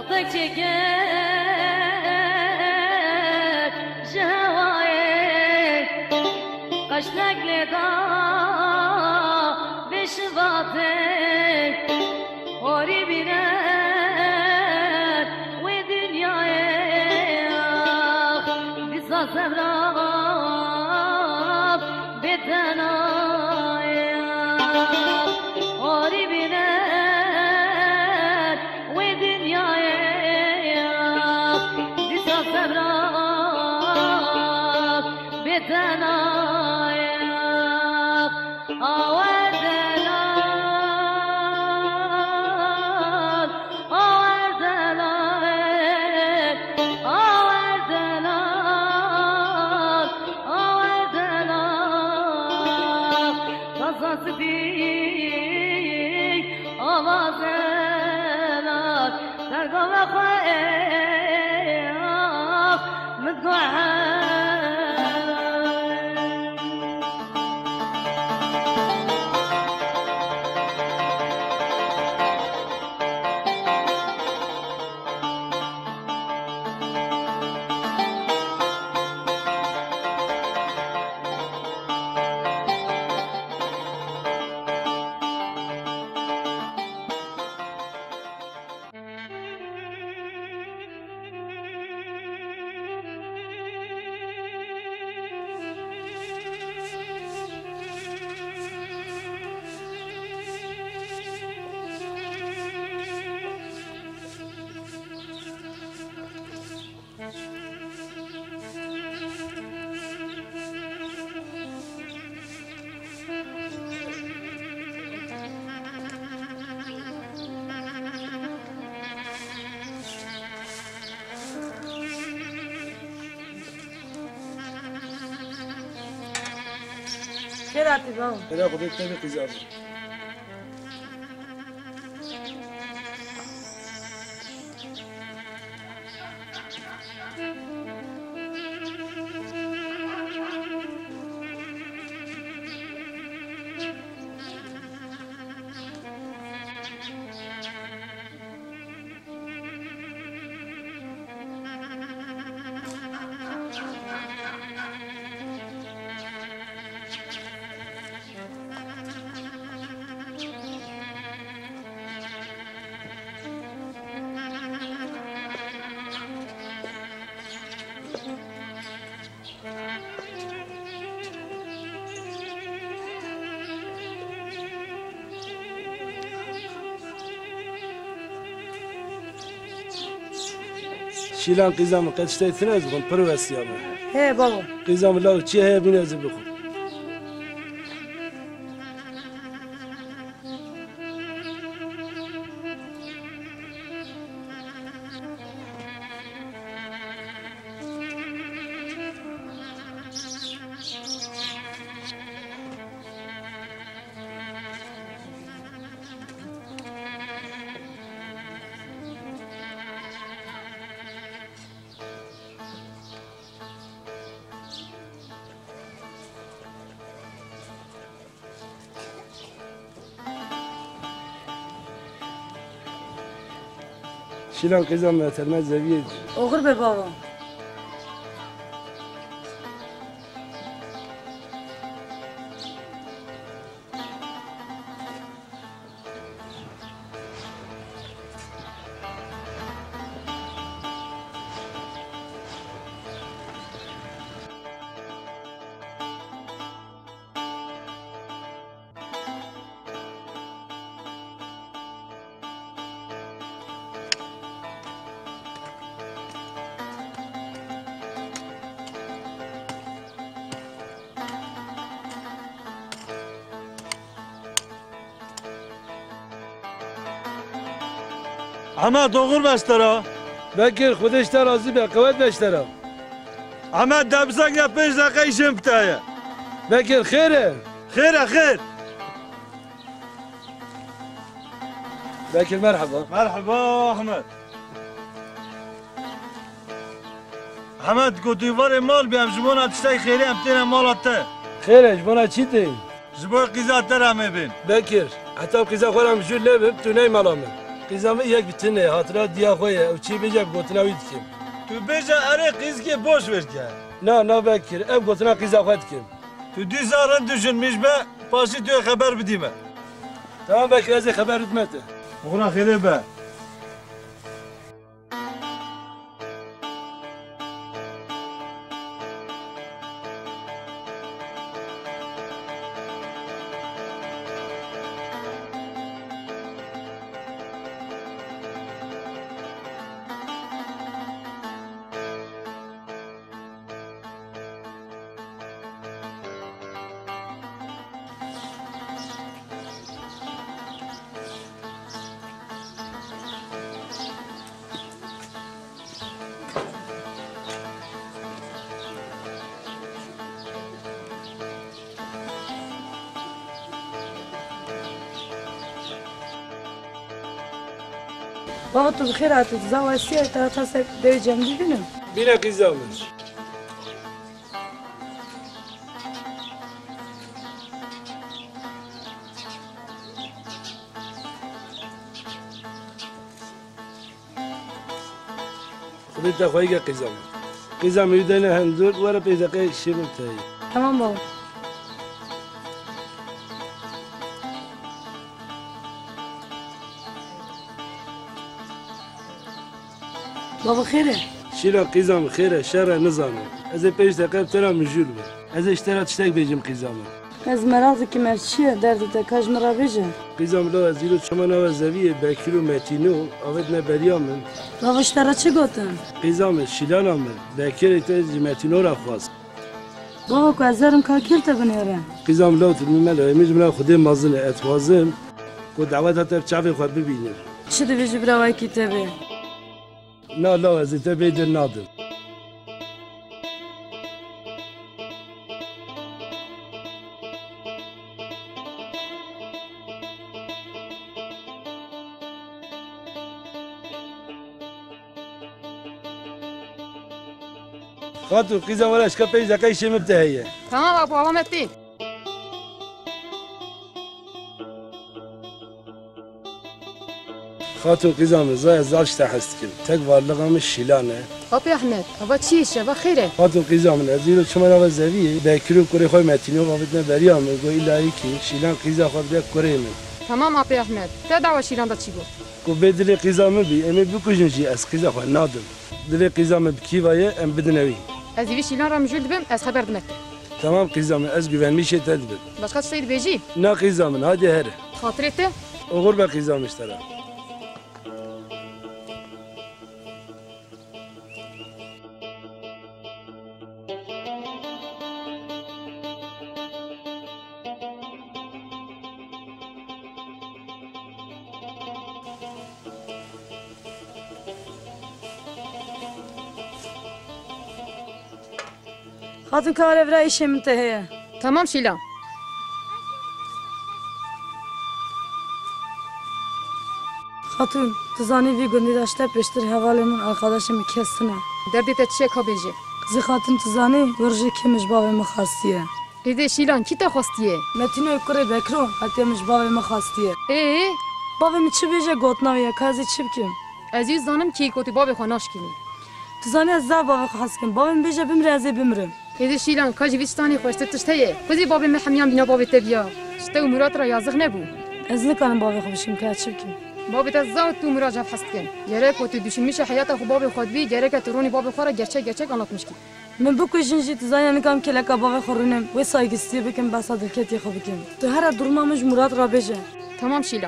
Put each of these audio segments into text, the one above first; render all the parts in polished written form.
قطك شكر جوايك قشنك لدا بشباطك هوري بينك ودنياك بصا سبراب بتنايك هوري بينك ودنياك بصا سبراب بتنايك خيراتي بابا خيرات خذيت تاني قزاز شيلان قزام قد اشتريت نازل بروس يا ابو هي بابا قزام الله تشي هي بينازل بخو شيلان قزام ترمز زبيد أغرب بابا احمد دوغور بشترا بكر خودش ترازی به قوت بشترا احمد دبزاق یا 5 دقیقه ایشم بتایه بكر خيره خير خير بكر مرحبا مرحبا احمد احمد قلت يفر مال بيام جبونا تشتاي خيري ام تينا مالته خيره جبونا چیتی جبو قيزا ترى ما بين بكر حتى قيزا خورم جو لب تو ني مالام قیزامه یک بتنه هاترا دیا خویه و چی بجا گوتناوی دکیم تو بیجا اره قیز که boş ver که نه بکر اب گوتنا قیزا خواهد کم تو دی زارن düşünmüş be پاسی تو خبر بدیمه تمام بکر از خبر ردمته بخورا خیلی به بابا تو بخیر آتی زاویه تا تاس دوی جمع ببینم بینه قیزامه خودت خواهی که قیزامه یودنه هندور ورا پیزاقه شیرم تایی تمام بابا بابا خیره شیرا قیزام خیره شر نزانه از پیش دقیقه ترا مجول بود از اشترا تشتاق بیجم قیزامه از مرازی که مرچیه درد تا کاج مرا بیجه قیزام لو از ایرو چما نو زویه بکیرو متینو آود نه بریامن بابا اشترا چه گفتن قیزام شیلانم بکیر تا متینو را خواست بابا کو ازرم کا کلت بنیره قیزام لو تمیمله میجم خودی مازن اتوازم کو دعوت تا چاوی خود ببینه چه دی بیج برای کتابه نه لا از تا بیدر نادم خاطر قیزام ولا اشكال بيج زكاي شيم بتاعي تمام ابو عوام متي خاطر قیزام زای زالش تحست کن تقوى لغم الشيلانه ابي احمد ابا تشيش ابا خيره خاطر قیزام نزیل شما را زوی بکرو کره خوی متینو و بدن بریام گو الهی کی شیلان قیزا خود بیا کره من تمام ابي احمد تدعوا شيلان دا تشيبو کو بدل قیزام بی امی بکوجن جی از قیزا خو نادم دل قیزام بکی وای ام بدنوی از يبي شيلان را مجول دبم از خبر دمت تمام قیزام از güven میشه تدبیر باش خاطر سيد بيجي نه قیزام هادی هر خاطرته اوغور با قیزام اشترا خاطر کار برای شیم تهیه تمام شيلان خاتون تزانی وی گندی داشته پیشتر حوالمون arkadaşım کسنه دردي تشيك ها بيجي زی خاتون تزانی ورجی کمش بابا مخاستیه اذا شيلان كي تا خواستيه متینو کره بکرو حتی مش بابا مخاستیه ايه بابا می چی بیجه گوتناویه کازی چی بکیم عزيز زانم كي كوتي بابي خناش كيني تزانی از زا بابا خواست کن بابا بیجه بمره ازی بمرم اذا شيلان كاجي ويستاني خوشت تشتيه خذي بابي محميان بينا بابي تبيا شتو مرات را يازغ نبو از نکنم بابا خوشیم که چی بکیم بابي تزاوت تو مراجعه حست كان جريك وتو دشمش حياته خو بابي خود بي جريك تروني بابي خورا gerçek anlatmış ki من بکو جنجی تزانی نکام که لکا بابا خورونم و سایگستی بکم بس دلکتی خو بکم تو هر درمامش مراد را بیجه tamam شيلان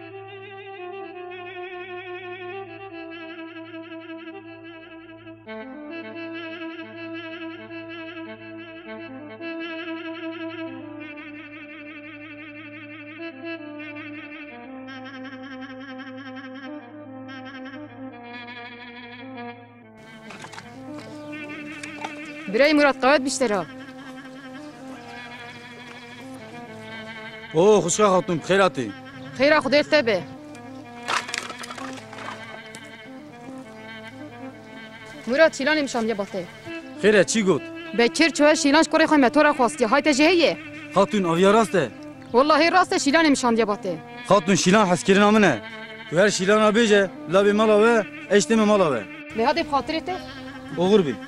برای مراد قوت بیشتره اوه خوشگاه خاتون خیراتی خیره خدای تبه مراد شیلان میشم یه باته خیره چی گفت بکر چوه شیلانش کره خواهی متورا خواستی های تجهیه خاتون آویا راسته والله راست شیلان میشم یه باته خاتون شیلان حس کردن آمنه تو هر شیلانا بیجه لابی مالا و اشتم مالا و لهادی خاطری ته اوغر بی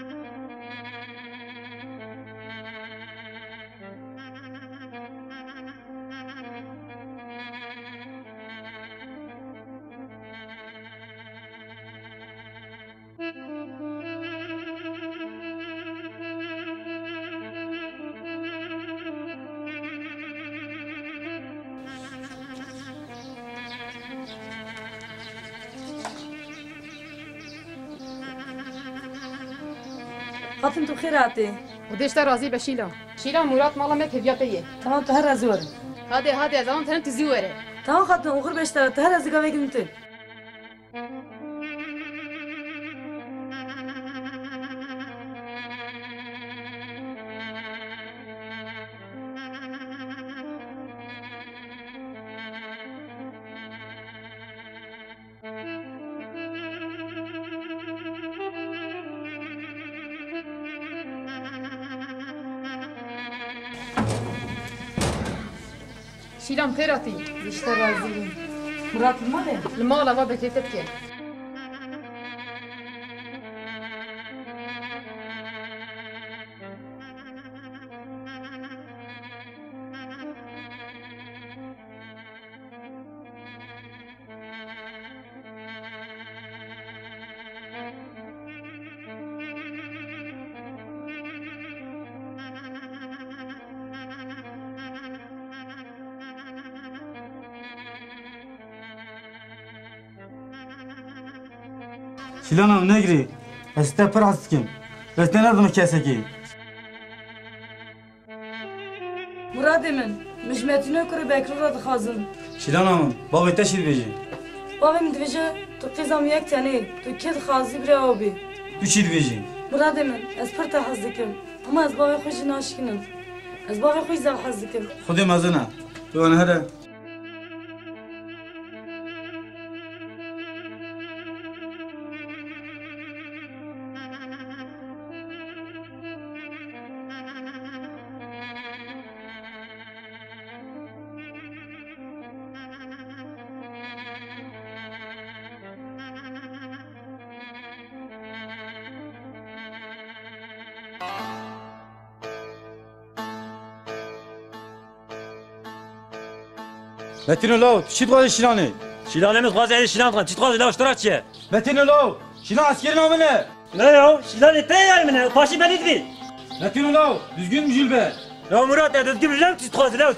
خاتم تو خیر هاتی و دیشتر راضی به شیلا شیلا مراد مالا مک هویت یه تمام تو هر رازی ورم هادی از آن تنم تزی وره تمام خاتم اوغر بیشتر تو هر رازی گاوی گم تو شیلام پیراتی بیشتر رازی بیم مراد ماله المالا ما بکیتت که شیلانا نگری استا پر هستیم بس نردم کسی کی مراد من مجمعتنا کره بکر را دخازم شیلانا بابی تشید بیجی بابا من دویجه تو قیزم یک تنی تو کد خازی بره آبی تو چید بیجی مراد من از پر تحز دکم اما از بابا خوش ناشکنم از بابا خوش زب حز دکم خودی مزنه تو آن هره بتینو لو چی تو شیلانی شیلانه میخواد این شیلان کن چی تو خواهد اشتراک چیه بتینو لو شیلان اسکری نامنه نه یا شیلانه پیار منه پاشی بدید بی بتینو لو düzgün müjül be یا مراد düzgün bilmem چی تو خواهد لو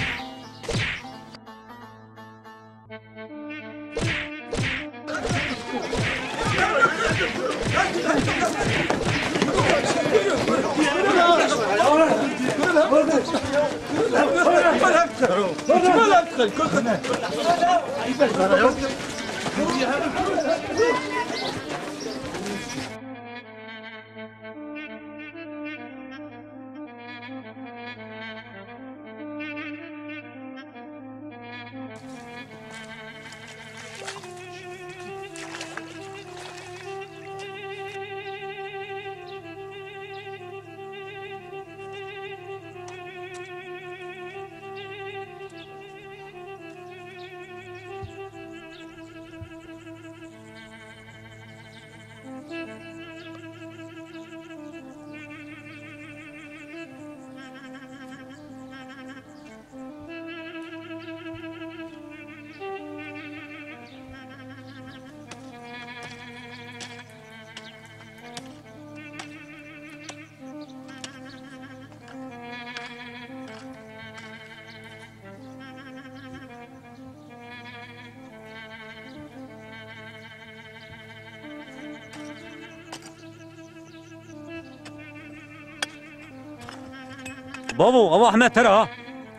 بابو ابو احمد ترى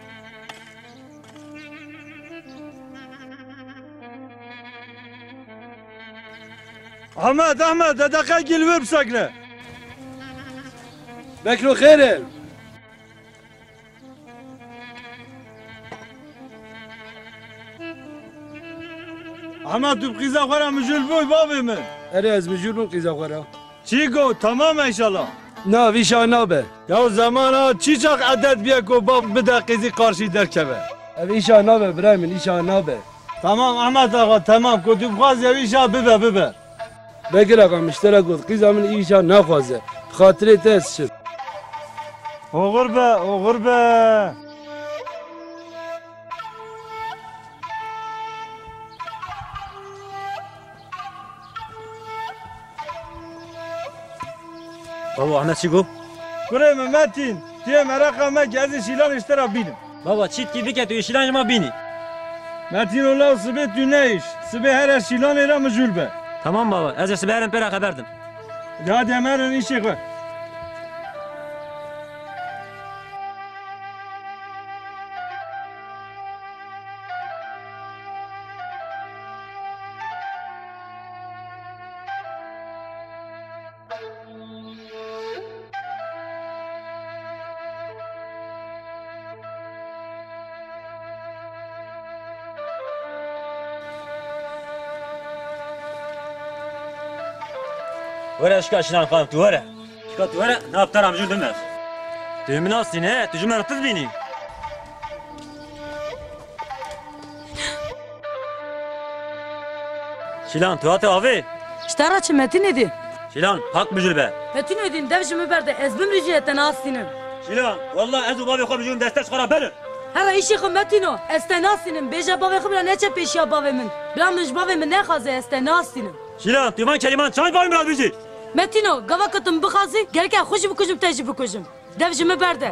احمد دقیقه گلوه بسکنه بکرو خیره احمد تو بقیزه خورم مجول بوی بابی من اره از مجور بون قیزا خورا چی گو تمام انشالله نا ویشا نابه یا زمان ها چی چاق عدد بیا که باب بده قیزی قارشی در کبه او ایشا نابه برای من ایشا نابه تمام احمد آقا تمام کتی بخواست یا ایشا ببر بگر آقا مشترک گفت قیزا من ایشا نخوازه خاطره تست شد او غربه بابا احمد چی گو؟ کره ممتین تیه مرقه ما که از شیلان اشترا بینم بابا چیت کی بکه تو شیلان ما بینی متین الله سبه تو نیش سبه هر شیلان ایرا مجول به تمام بابا از سبرم پر خبردم داد امرن ایشه خواه وره اشکال شیلان خواهم تو وره اشکال تو وره نافترم جور دمش تو مناستی نه تو جمعه رتز بینی شیلان تو هات آوه اشترا چه متین دی شیلان حق بجور به متین دین دوشم برده از بم رجیت ناستینم شیلان والله از بابی خواب بجورم دستش خورا بره هلا ایشی خو متینو استناستینم بیجا بابی خو بلا نچه پیشیا بابی من بلا مش بابی من نخوازه استناستینم شیلان تو من کلمان چند بابی مراد بیجی متینو گوا کتم بخوازی گرکه خوش بکشم تیجی بکشم دوشم برده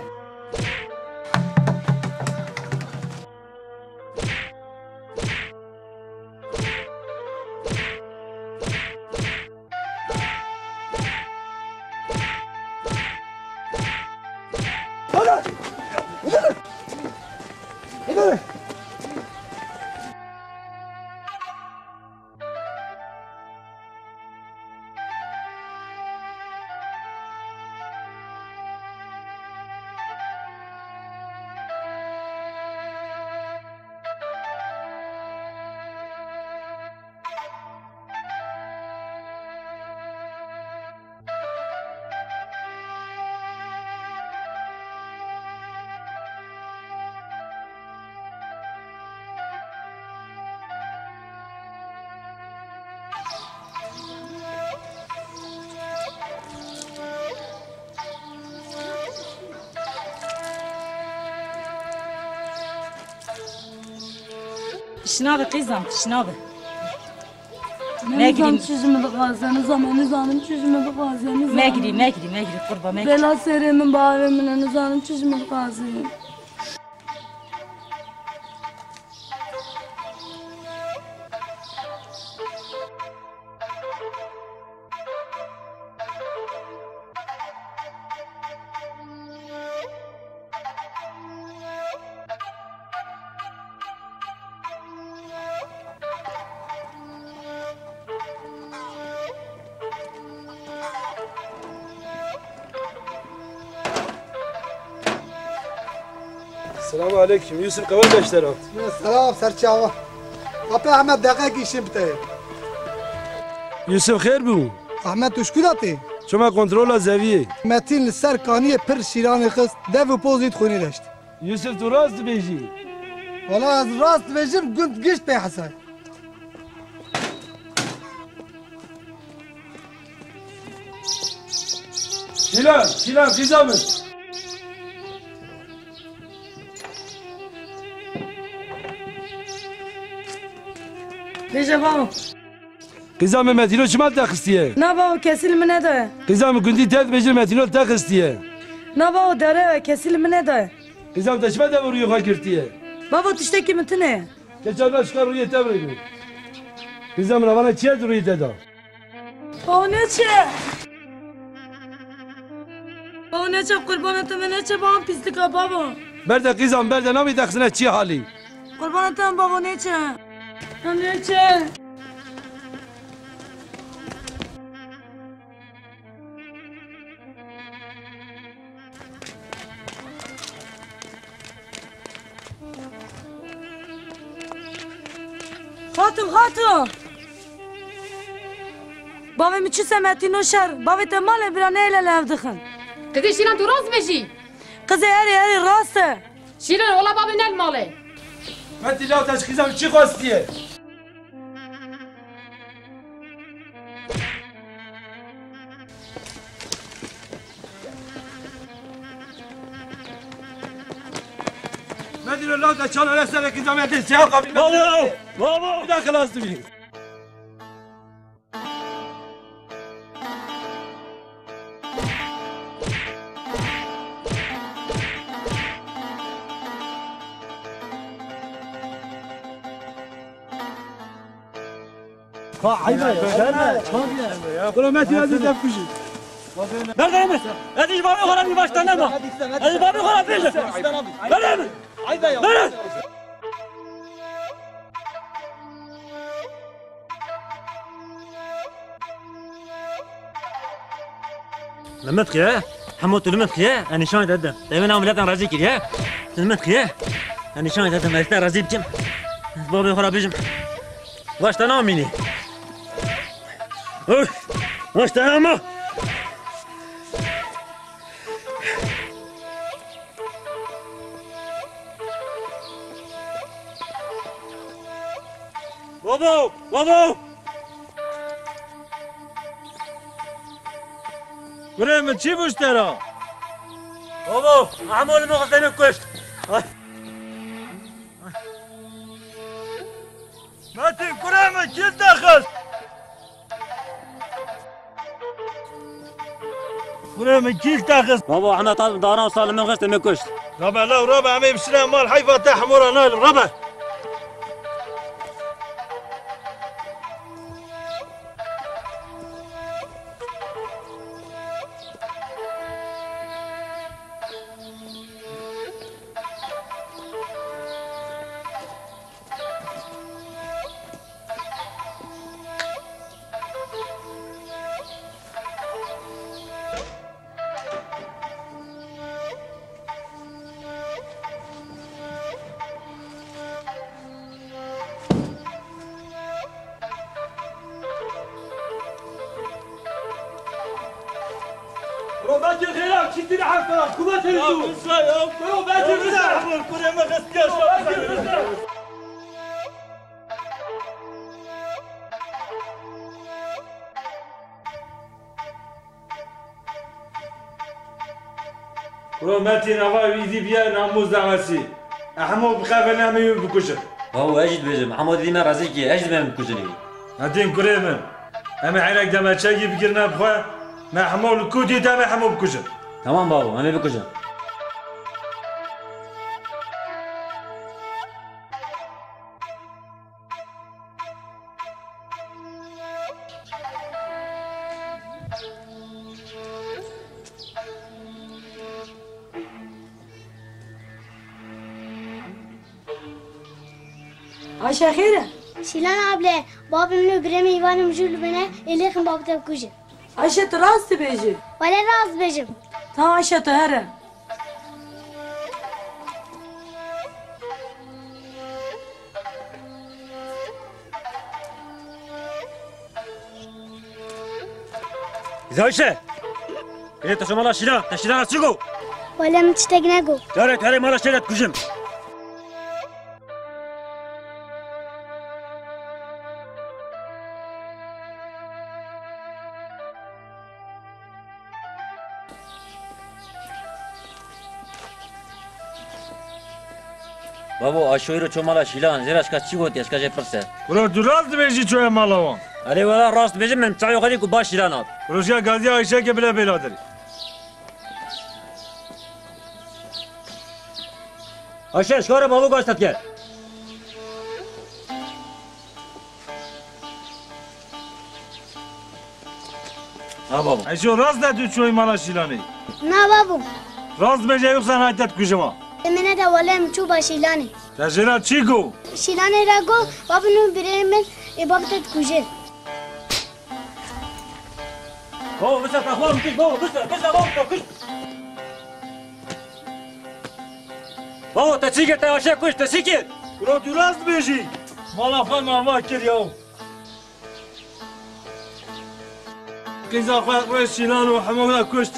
شنابه قیزم شنابه نگریم چیزمو بخوازه نظامم چیزمو بخوازه مگری قربا مگری بلا سری من باوی من نظامم چیزمو بخوازه السلام علیکم یوسف قبل اشترا سلام سرچاوا اپا احمد دقیقه ایشیم بتای یوسف خیر بو احمد تو شکلاتی شما کنترل زویه متین سر کانی پر شیران خست دو پوزیت خونی داشت یوسف تو راست بیجی والا از راست بجیم گند گشت به حسن شیلان قیزامه بیجا بابا قیزام متینو چما تخستیه نه بابا کسی من نداره قیزام گندی تد بیجی متینو تخستیه نه بابا داره کسی من نداره قیزام تشما ده روی خواه کرتیه بابا تشتکی متنه که چرا شکار روی تبرگو قیزام روانه چیه روی تدا بابا نچه بابا نچه قربانتم نچه بابا پیستکا بابا برده قیزام برده نامی تخصنه چی حالی قربانتم بابا نچه نچه خاتم بابا می چی سمتی نوشر بابا تمال برانه ایلا لفدخن قدی شیران تو راست بشی قزه هری راسته شیران والا بابا نل ماله من دیلا تشخیصم چی خواستیه؟ من دیلا لا تشان ولا سر کیزامیت سیاه قبلی بابا بدا خلاص بینی برو متی عزیز بکشی بردارم ادی بابا خورم میباشتن نما ادی بابا خورم پیش برم برم لمت خيا حموت لمت خيا انا شلون ددم دائما عملت راضي كده لمت خيا انا شلون ددم قلت راضي بجم بابا خرا بجم واش تناميني واش تنام بابا بابا بریم چی بوشترا؟ بابا عمول مغزني كشت متین بریم کیل داخل بریم کیل داخل بابا احنا طالب دارنا وصار من غزتني كشت ربع لا وربع عم يمشينا مال حيفا تاع حمورة نايل ربع روباتي الخلاف شتي لحفه كوبات الهدوء روباتي الرزاق الكرة ما غسكاش روماتي نواي يدي بيا ناموز دعواسي احمو بخاف نامي بكشر هو اجد بيجم محمود ديما رازيكي اجد من كوجني هدين كريمن اما عينك دما شاي بقرنا بخوا ما حمو الكودي دا ما حمو بكشر تمام بابا انا بكوجن عايشة خيرة شيلان عبله باب منو برمي يوان مجول بنا اللي خم باب تبكوجه عايشة راس تبيجي ولا راس بجم تا عايشة تهرة زايشه ايه تشمال شيلان تشيلان تشيغو ولا متشتقناقو تاري تاري مالا شيلات كوجم بابا اشويرو چومالا شيلان زيراش كاس چي گوتي اسكاجي پرسه برو دراز بيجي شوية مالوان علي ولا راست بيجم من تعيو خليك باش شيلانات روشيا غازي عايشة بلا بلادري اشي شكاره بابا گاشتت گل ها بابا ايشو راز ندو شوية مالا شيلاني نا بابو راز بيجي يوصل هايتت كوجما من هذا ولا مشوبة شيلاني تجينا تشيكو شيلاني راقو باب منو برمي باب تبكوجه بابا بس اخوان مكش بابا بس بابا كش بابا تسيكر تاشا كش تسيكر برو دراز بيجي مالا فان ما كريو قيزا خوات روي شيلان وحمودا كشت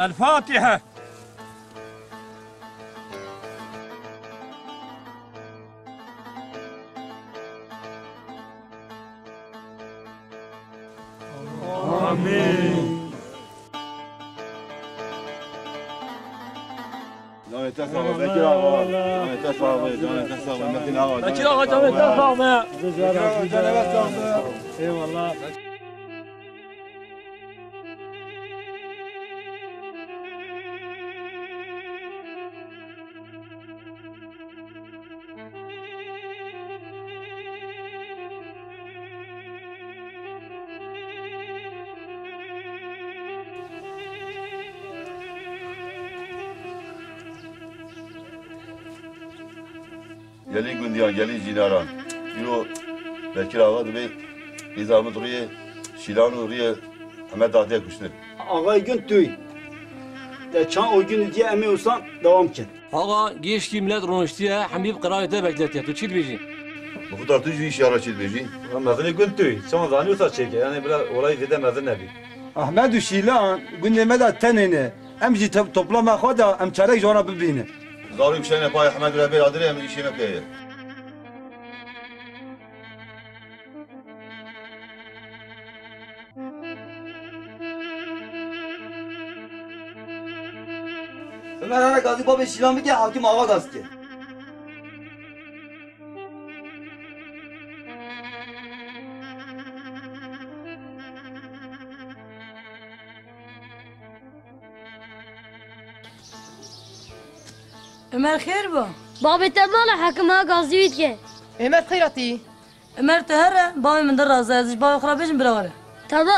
الفاتحة. آمين. Gelin Gündiyan, gelin Zinaran. Yo, Bekir Ağa da Nizamı duruyor, Şilan duruyor, Ahmet Dağ'da kuşlar. Ağay gün tüy. De çan o gün diye emi olsan devam ki. Ağa geç ki millet ronuştuya Hamib kırayete bekletiyor. Tu çil bejin. Bu kadar tücü iş yara çil bejin. Mezini gün tüy. Sonra zanıyorsa çeke. Yani biraz olayı vide mezin nebi. Ahmet Şilan gündeme de tenene. Emci toplama khoda em çarek jona bibine. Zarı bir şeyine pay Ahmet Rabi adire hem işine peye. Ömer ana gazi baba Şilan bir hakim ağa gaz ki. Ömer خير با بابي تبالا حكمها قاضيويت كي Ömer خيرتي Ömer تهرة بابي من در رازه ازش بابي خراب بيجن براوره تبا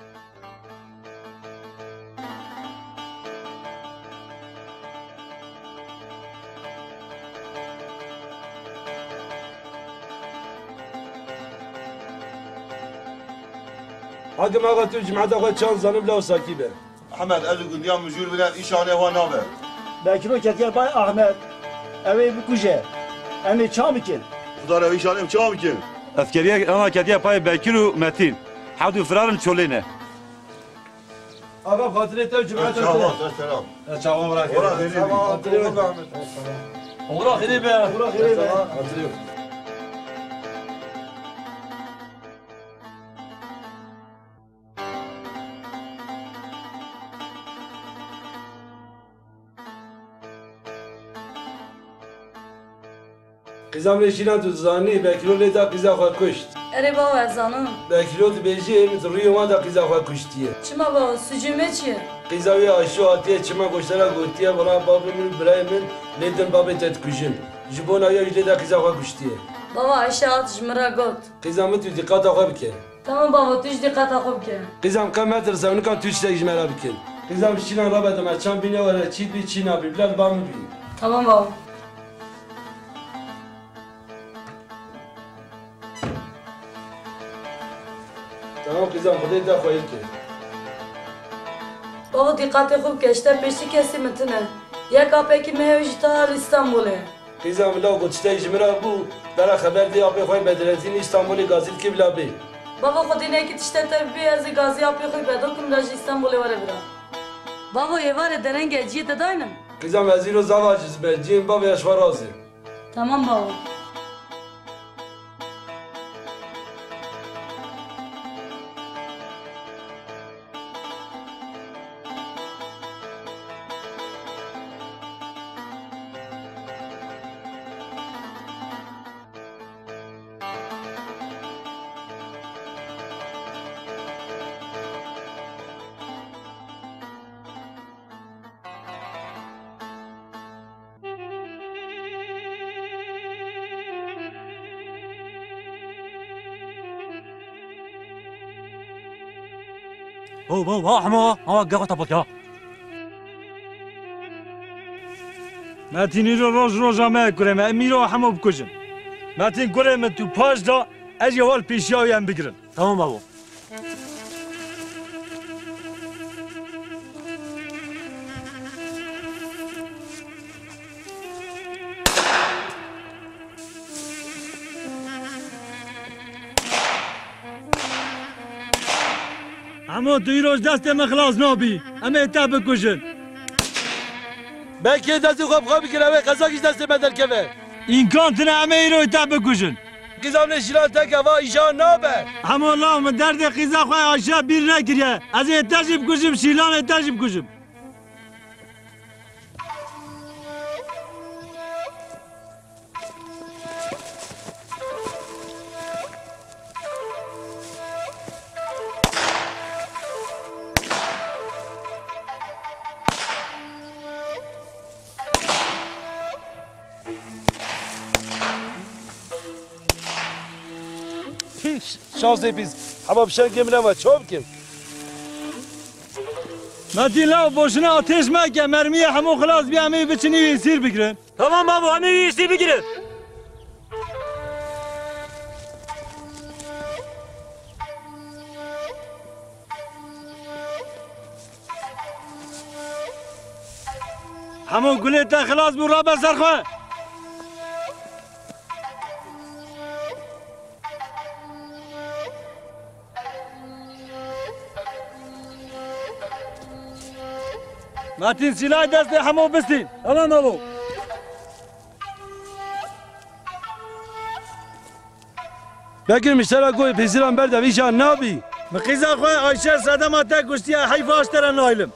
حاكم آقا تو جمعت آقا چند زنه بلا و ساکی به Ahmet Eli Gündiyan mücür bilen işhane hava nabe. Bekir o ketiye bay Ahmet. Eve bir kuje. Emi çam ikin. Kudara işhane mi çağım ki? Askeriye ana kediye pay Bekir ve Metin. Hadu firarın çölene. آقا خاطره تو جمعت Çağım, selam. Çağım bırak. Orası değil mi? خاطره آقا Ahmet Uğra khiri be. Uğra خيري be خاطره قیزم رشیدن تو زانی بکیرو لیتا قیزا خواه کشت اره بابا ازانم بکیرو تو بیجی روی ما دا قیزا خواه کشتیه چما بابا سجومه چیه قیزاوی آشو آتیه چما گشترا گوتیه برای بابی من برای من لیتن بابی تت کشن جبون آیا لیتا قیزا خواه کشتیه بابا عشا آتش مرا گوت قیزم تو دقت خواه بکن تمام بابا توش دقت خوب که قیزم کم متر زمین کن توش تیج مرا بکن قیزم شیلان را بدم چند بینه وره چی بی چی نبی بلال بام بی تمام بابا تمام قیزم خودی دا خواهی که بابا دقت خوب که اشتر پیشی کسی متنه یک آپه که مهوش تا استانبوله قیزم لا گوشته جمرا بو در خبر دی آپه خواهی بدرزین استانبولی گازید که بلا بی بابا خودی نه که تشته تبی از گازی آپه خوی پیدا کم راج استانبوله وره برا بابا یه واره درنگ اجیه داینم قیزم از این رو زواجز به جیم بابی اشوارازه تمام بابا بابا حما قاقا تبطيا متینی رو روز همه کرم امی رو همه بکشم متین کرم تو پاش دا از یه حال پیشیایی هم بگیرن تمام بابا اما دوی روز دست مخلاص نابی اما اتب بکشن belki desti خواب خوابی که روی قزاکش دست بدل که امکان تنه همه ایرو تا بکشن قیزام نشیلان تک هوا ایشان نابه همه الله من درد قیزا خواه آشیا بیر نکریه از اتجی بکشم شیلان اتجی بکشم شانس پیز اما بشن گمرم و چوب کم مدین لاو بوشنه آتش مکه مرمی همون خلاص بیا همه بچنی و سیر بگیرن تمام بابا همه سیر بگیرن همون گله تا خلاص بو را بسر خواه ماتین سلاح دست همو بستین تمام بابا بگیر مشترا گوی پیزیران برده ویشان نابی مقیزا خواه آیشه صدم آتا گشتی حیف آشتر نایلم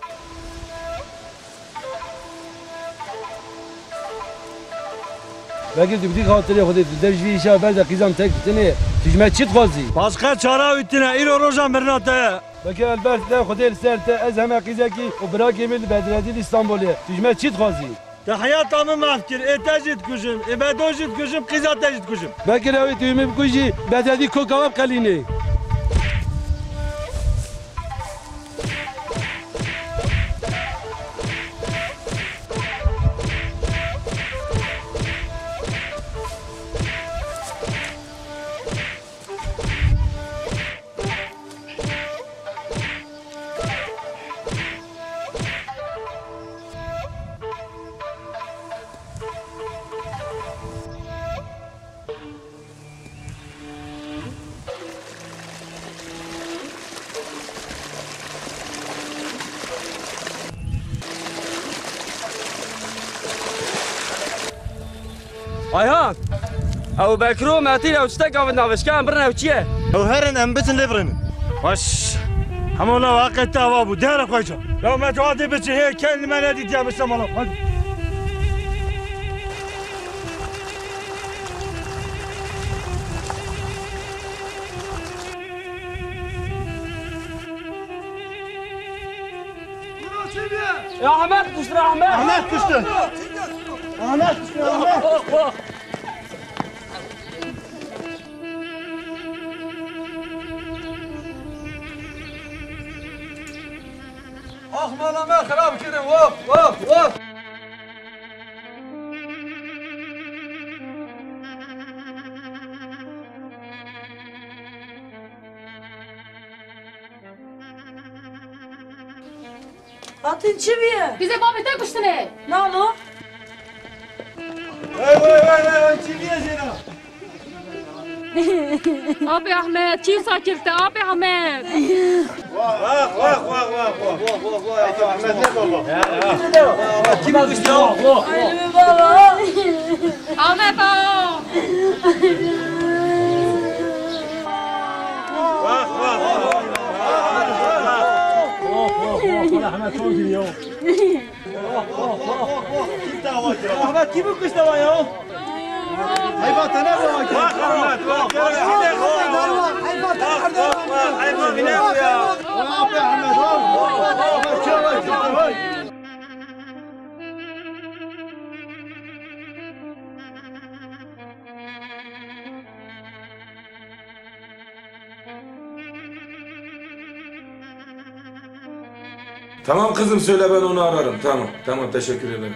بگیر دیگه خاطری خودت درج ویشا برده قیزام تک تنه تجمع چیت خوازی باشقه چاره ویتنه ایرو روزان برناته بگیر البرد ده خودت سرت از همه قیزا کی و برا کمیل بدردی استانبولی تجمع چیت خوازی تحیات همه مفکر اتجید کشم ابدوجید کشم قیزا تجید کشم بگیر اوی تویمه بکشی بدردی کوکاواب قلینه آیان او بکرو ماتین او چتا کاف ناوشکان برن او چیه او هرن ام بتن لبرن باش همون لو واقع تاوابو دهر خویشا لو ما توادي بچه هي كان ما نادي ديا بس مالو يا احمد كشتر احمد كشتر احمد كشتر مالا ما خراب كده وقف وقف وقف Atın çiviye. Bize babete kuştune. Ne oldu? Vay çiviye zina. Abi Ahmet, çiğ sakirte abi Ahmet. Vah. Ahmet ne baba? Kim alıştı? Ay baba. Ahmet ağa. Vah. Ahmet son gidiyor. Ahmet kim bu kuşta var ya? Hayvan tane var. Bak Ahmet bak. Hayvan bine ya. Abi Ahmet al. Tamam kızım söyle ben onu ararım. Tamam teşekkür ederim.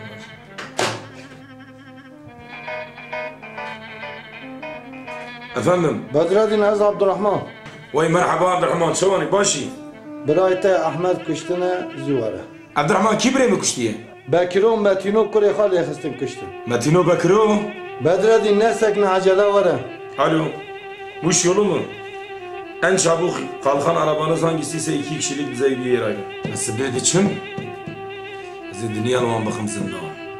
Efendim? Bedreddin Ez Abdurrahman. Vay merhaba Abdurrahman şovani başı. Birayte Ahmet kuştune zuvara. Abdurrahman kibre mi kuştiye? Bekiro Metino kure khali xistim kuştum. Metino Bekiro? Bedreddin ne sekne acele vara. Alo. Muş yolu mu? En çabuk kalkan arabanız hangisiyse 2 kişilik bize bir yer ayırın. Nasıl bir için? Bizi dinleyelim bakım zindan.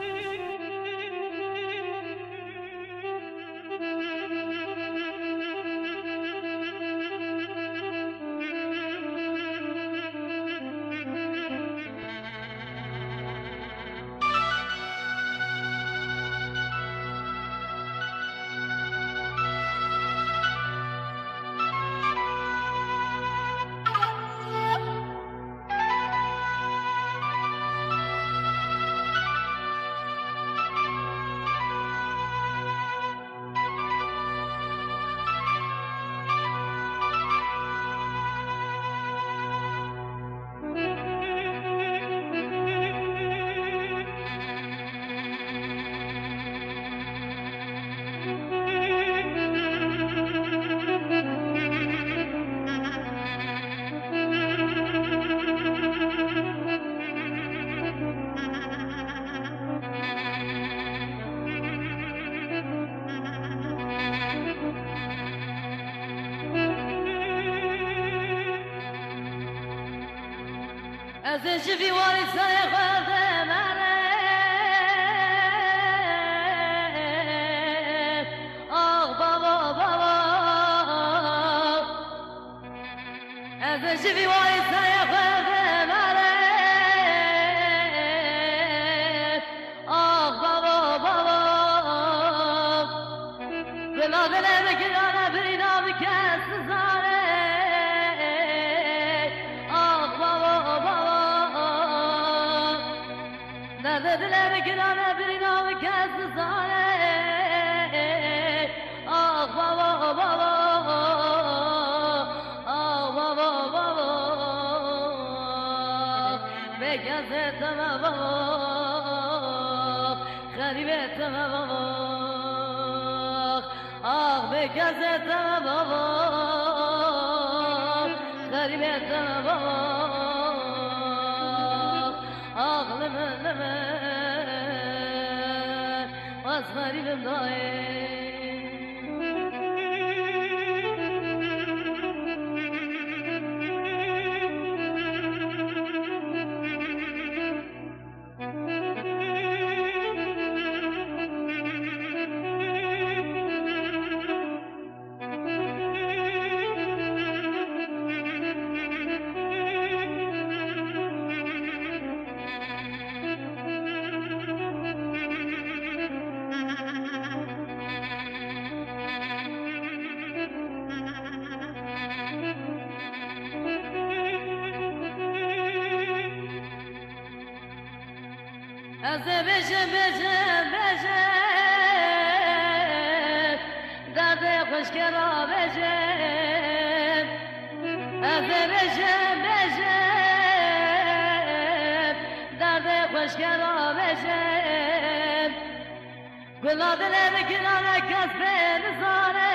از جوی وارثای خود منه آه بابا بابا از جوی وارثای خود منه آه بابا بابا بلا دلم گرانه برینا بکس زاره دلم گرانه برینا و کس زاره آه بابا بابا آه بابا بابا بگذتم بابا غریبتم بابا آه بگذتم بابا غریبتم بابا آقلم از غریبم دایم از بشم درد خوشگرا بشم از بشم درد خوشگرا بشم گلا دلم گرانه کس بنزانه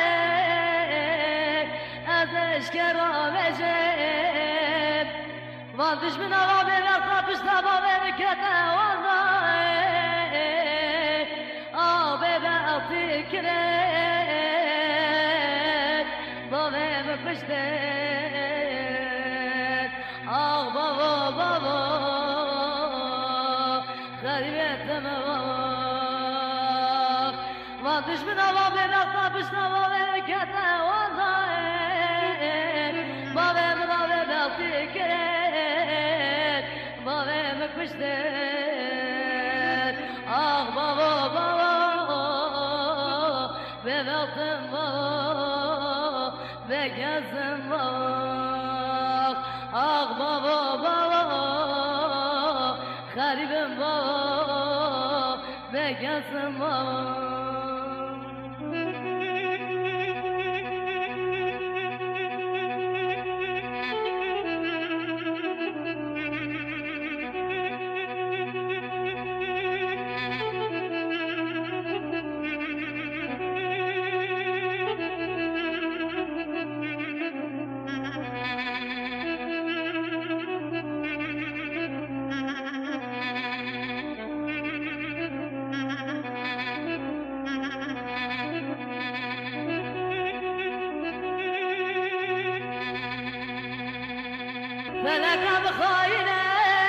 از اشکرا بشم وان دشمن آوا به وقتا پشت آوا به کتا آبه به اطی کرد بابه به پشتد آه بابا بابا غریبتم بابا وان دشمن آوا به وقتا پشت آوا به کتا بابه به اطی کرد بابه به پشتد آه بابا بابا ببلتم بابا بگزم بابا آه بابا بابا غریبم بابا بگزم بابا فلكم خاينة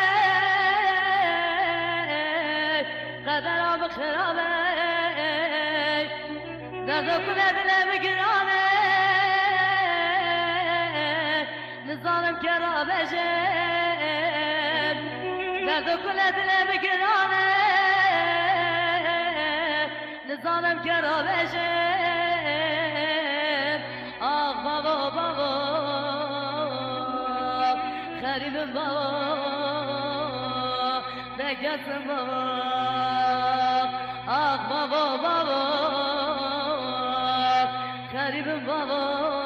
قدرم خرابة دردو كله دلم گرانه نظالم كرابشم دردو كله دلم گرانه نظالم كرابشم آه بابا بابا غریبم بابا بگزم بابا آه بابا بابا غریبم بابا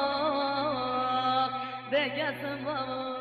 بگزم بابا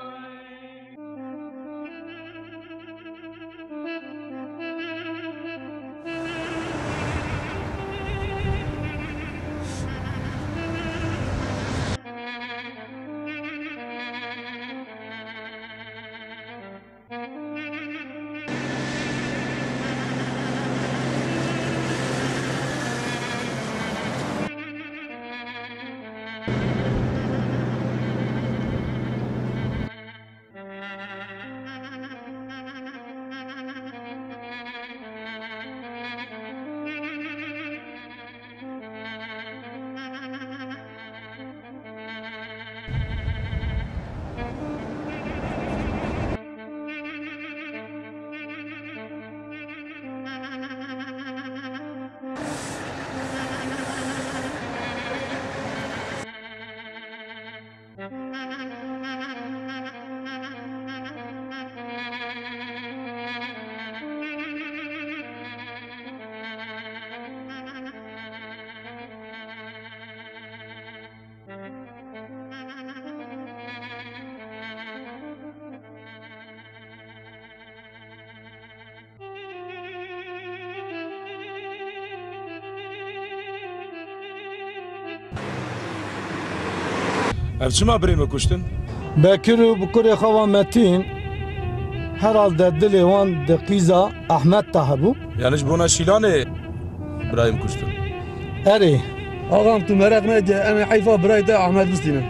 Ev çima birê me kuştin? Bekir û bi kurê xwe Metin herhalde dilê wan di qîza Ehmed te hebû. Yani ji bona Şîlanê birayê me kuştin. Erê. Ağam tu merak nece em Heyfa birayê te Ahmed bistînin.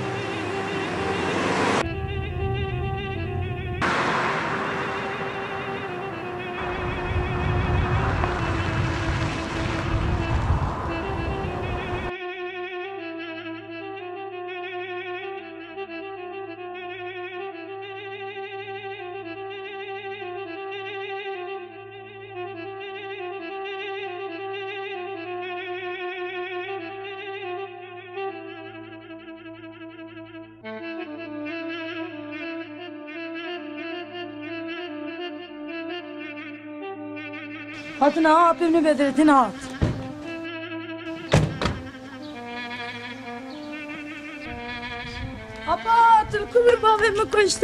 Hatun ağa apimni Bedrettin ağa. Apa Türk'ü bir babamı koştu.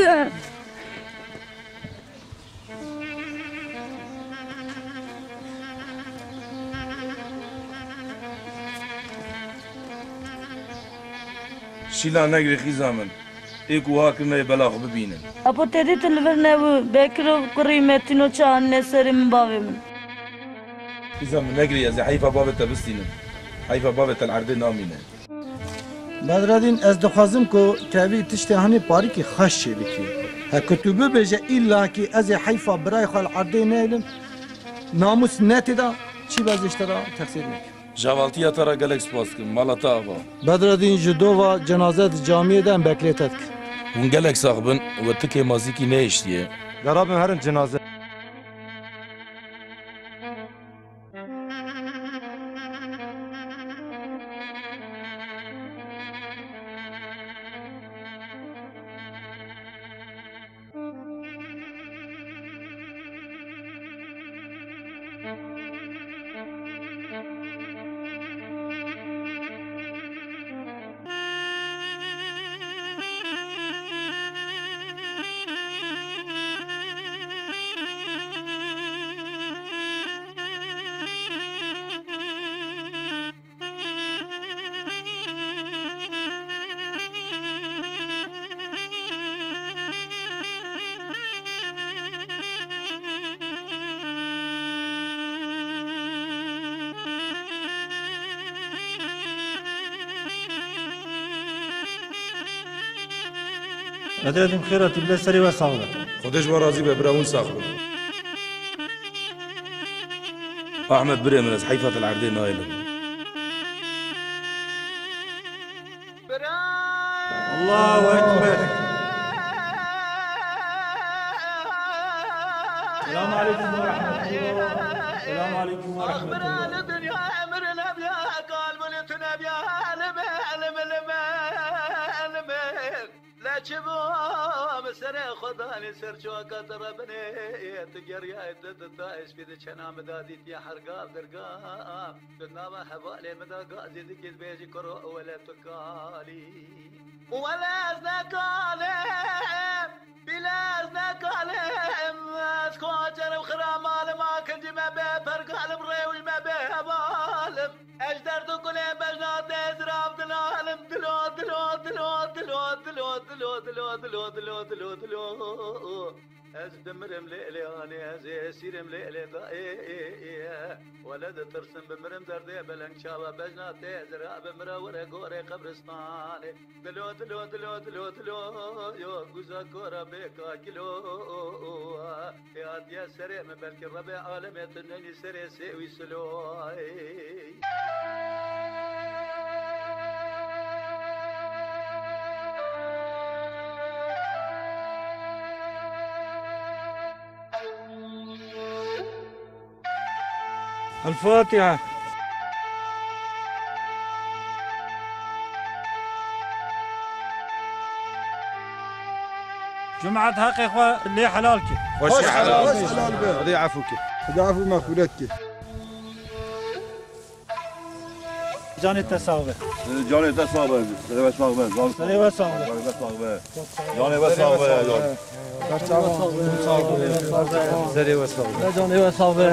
Şîlan negirî xîza min. Êk wiha kirine bela xwe bibînin. Apa tedî tu li vir nebû. Bekir û kurî Metin û çahanê serê min bavê min. Xîza min negirî ez ê heyfa bavê te bistînim. Heyfa bavê te li erdê namîne. Bedreddin ez dixwazim ku tevî tiştê hinî parîkî xweş çê bikî. Heke tu bibêje îlla kî ez ê heyfa birayê xwe li erdê nehelim, namus netê da çî bezî te ra teqsîr nekim. Javaltiya te ra gelek spas dikim, mala te ava. Bedreddin ji dova cenaze di camiyê de em beklê te dikin. Hûn gelek sax bin û tikê mazîkî nehêştiye. Derabim herin cenaze. Bedreddin xêrat bile serê we sağ be. Xwedê ji we razî be bira hûn sax bin. Ahmed birê min ez heyfa te li erdê nahelim. Allahu Ekber. Selamun aleyküm ve rahmetullah. Selamun aleyküm ve rahmetullah. چبام سر خدا سر چوکا تربنه تجري داعش في ذا مدادي يا حرقاب درقام دنما حوالي مدى قاعد ذيك بيجي كرو ولا تكالي ولا زكالي بلا زكالي سكوتر وخرام ما كنت ما بفرق على بريوي ما بهبالم اجدر تقول بجنا تزراب دلالم دلو دلو دلو دلو دلو دلو دلو دلو دلو دلو دلو از دمرم ليلي اني از سيرم ليلي داي ولد ترسم بمرم دردي بلنگ شابا بجنا تزراب بمرا ورا غوري قبرستان دلو دلو دلو دلو دلو يو غزا كورا بكا كيلو يا ديا سري من بلكي الربع عالم يتنني سري سوي سلوي الفاتحة. جمعة حق إخوة اللي حلالك. خوش حلال به. خذي عفوك. خذي عفو مغفورتك. جاني تساوي. جاني تساوي. سري وساوي. سري وساوي. جاني وساوي. سري وساوي. جاني وساوي.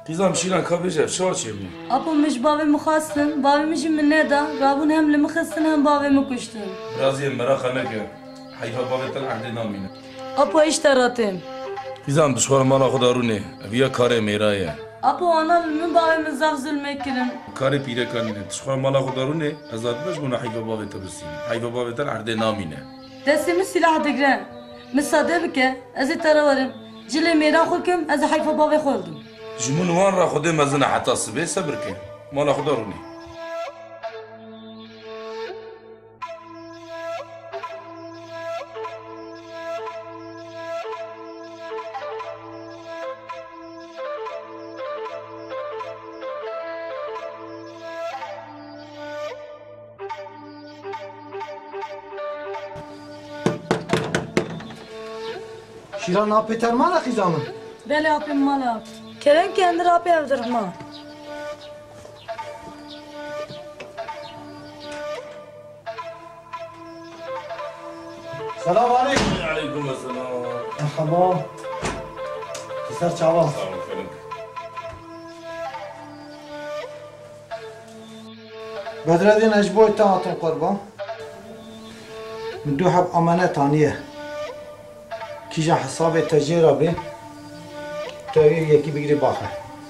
قیزم شیران کابیجه شو چی می؟ اپا مش باوی مخواستن باوی مشی من ندا رابون هم لمخستن هم باوی مکشتن رازی مراخه نکه حیفا باوی تن عهد نامینه اپا اشتراتم قیزم دشوار مالا خدا رونه اویا کار میرایه اپا آنا من باوی مزاف ظلمه کرن کاری پیره کنینه دشوار مالا خدا رونه ازاد بش بونه حیفا باوی تا بسینه حیفا باوی تن عهد نامینه دستimi silah degren müsaade bike ez taravarım cile mera xokim ez hayfa bave xoldum جمون وان را خود مزن حتی صبح صبر که مالا خدا رونی شیران آپیتر مالا خیزامن بله apim mala Kerem kendi api Abdurrahman سلام علیکم علیکم السلام مرحبا پسر چاوا بدردین اجبوی تا آتون قربان من دو حب امانه تانیه کیجا حساب تجیره بی تو یکی بگیری باخه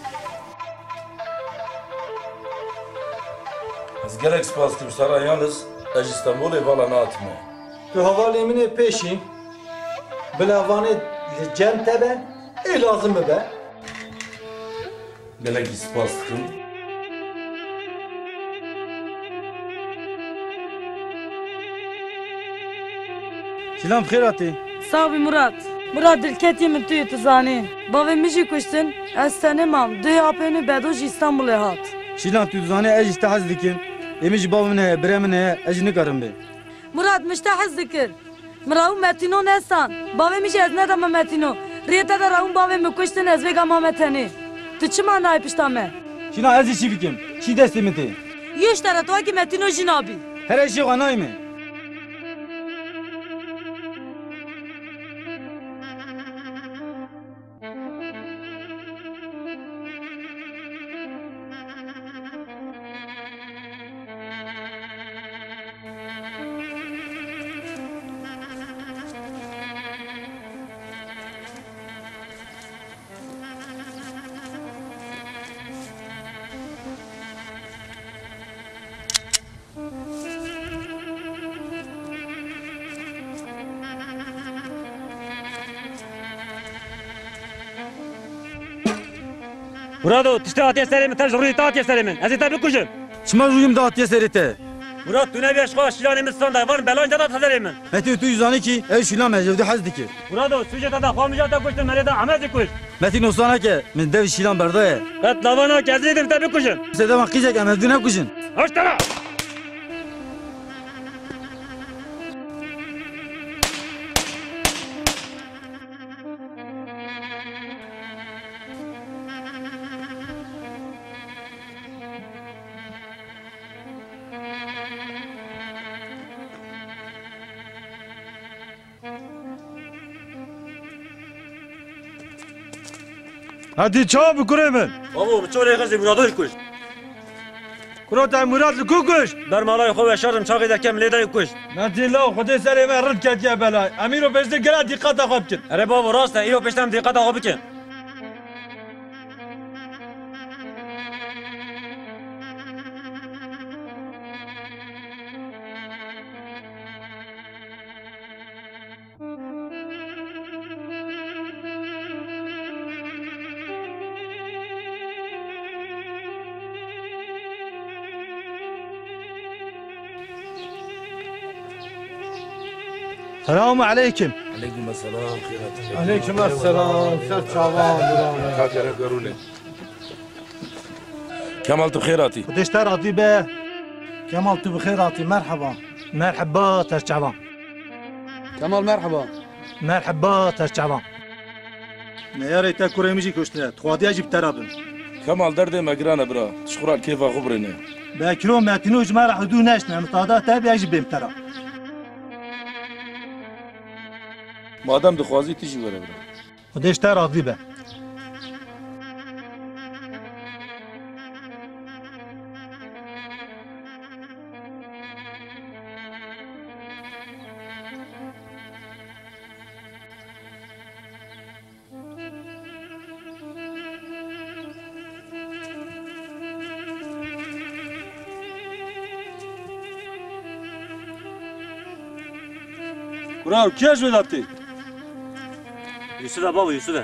از گلک سپاس کم سرا یالس از استانبول والا ناتمه تو حوالی منی پیشی بلاوانی جن تبه ای لازم به گلک سپاس کم شیلان بخیراتی Sabi Murat Murat dilketi min tuyu tuzani Bave mişi kuştun Ez tanımam Duy apeni bedoş İstanbul'a hat شیلان تو زانه اج استحز دکن امیج باونه برمنه اج نکارم به Murat müştehiz dikir Miravu metino nesan Bave mişi ez nedama metino Riyete de ravun bave mi kuştun ez vega mameteni Tu çima nai piştame شیلان از چی بکم چی دستی متی Yuş tara to ki metino jinabi هر اشی غنای می مرادو تشتغل سري من تجري طاط سري من ازي تبي كوجم چما رویم دات یه سریته مراد تو نبیش خواهش شیلانی مستان دایوان بلان جدا تزری من متی تو زانی کی ای شیلان مجودی حز دکی مرادو سوجه تا خواهم جدا کشت مریدا عمل کش متی نوسانه که من دو شیلان برداه قد لوانا کزی دم تبی کشم سده من قیجک امدو نکشن هاش ترا هدی چا بکنه من بابا بچوری خزی مرادوش کش کرات مراد لکو کش در مالای خوب شرم چاقی دکم لیدای کش نتی لا خودی سری من رد کردی بلای امیرو پشت گرا دقت خواب کن اره بابا راسته ایو پشتم دقت خواب کن سلام علیکم علیکم السلام خیرات علیکم السلام سر چاوان برام خاطر قرونه كمال تو خيراتي خديش راضي به كمال تو بخيراتي مرحبا مرحبا ترجعان كمال مرحبا مرحبا ترجعان نیاری تا کوره میشی کشته خوادی اجیب ترابن كمال درد مقرانه برا تشكرا كيف خبرنا باکرو متینو جمع حدود نشنه متعادا تابی اجیب بیم ترا مادام دخوازي تيجي ورا برا خديش راضي به براو کیش وداتی یوسف بابا یوسف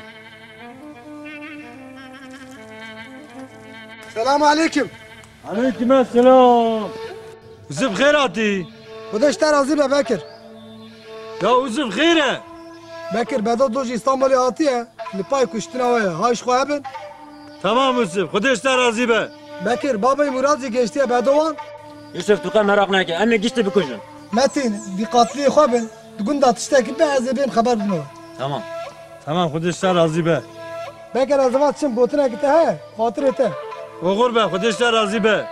السلام عليكم. عليكم السلام. وزب خيراتي. وداش ترازي بكر. يا وزب خيره. بكر بدو دوج اسطنبول عاطيه لباي كشتنا ويا هايش خوابن. تمام وزب خدش ترازي به. بكر بابا مرادي geçti بدوان. يوسف تو كان مراق ناكي امي geçti بكوجن. متين دقاتلي خوابن تقول دا تشتكي بعزبين خبر بنو. تمام خدش ترازي به. بكر ازمات شم بوتنا كده ها خاطرته. وغربه خدش ترازي به.